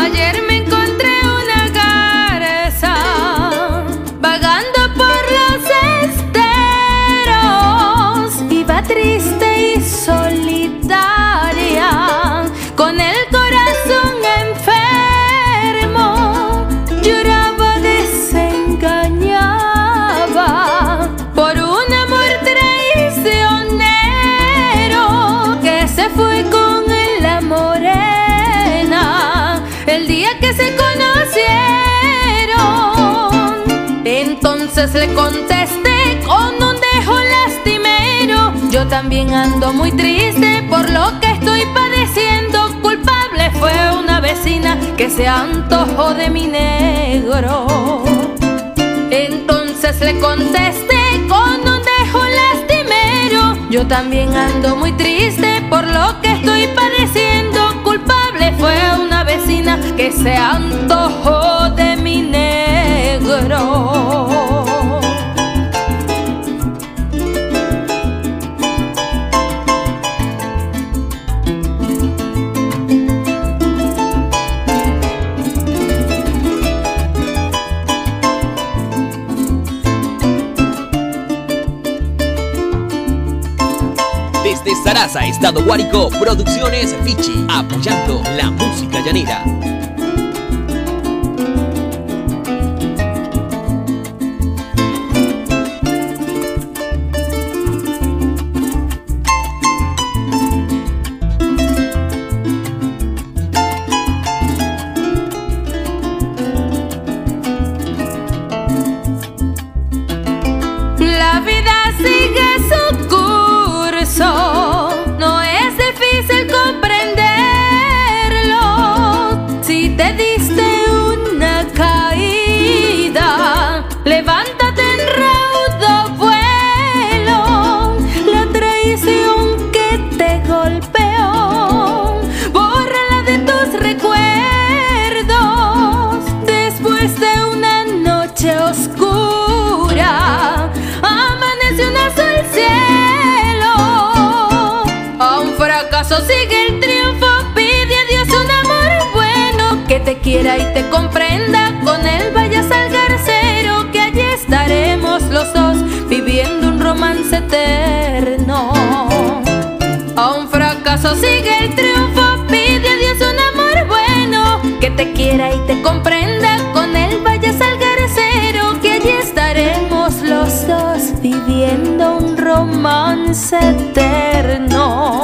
Ayer me encontré una garza vagando por los esteros. Iba triste y solitaria, con el corazón enfermo. Lloraba, desengañaba por un amor traicionero que se fue con la morena el día que se conocieron. Entonces le contesté con un dejo lastimero: yo también ando muy triste por lo que estoy padeciendo. Culpable fue una vecina que se antojó de mi negro. Entonces le contesté con un dejo lastimero: yo también ando muy triste por lo que estoy padeciendo. Culpable fue una vecina que se antojó de mi negro. Desde Sarasa, Estado Guárico, Producciones Vichy, apoyando la música llanera. La vida sigue su curso, no es difícil comprenderlo. Si te diste una caída, levántate en raudo vuelo. La traición que te golpeó, bórrala de tus recuerdos. Después de una noche oscura, amanece un azul cielo. A un fracaso sigue el triunfo. Pide a Dios un amor bueno que te quiera y te comprenda. Con él vayas al garcero, que allí estaremos los dos viviendo un romance eterno. A un fracaso sigue el triunfo. Pide a Dios un amor bueno que te quiera y te comprenda. Con él vayas al garcero, que allí estaremos los dos viviendo un romance eterno.